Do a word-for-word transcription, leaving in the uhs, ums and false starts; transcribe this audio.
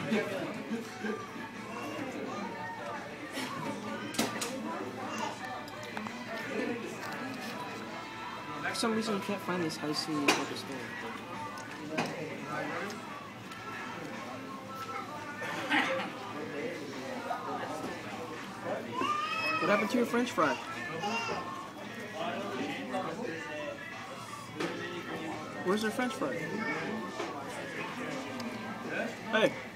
For some reason, you can't find these high C at the store. What happened to your French fry? Where's your French fry? Hey.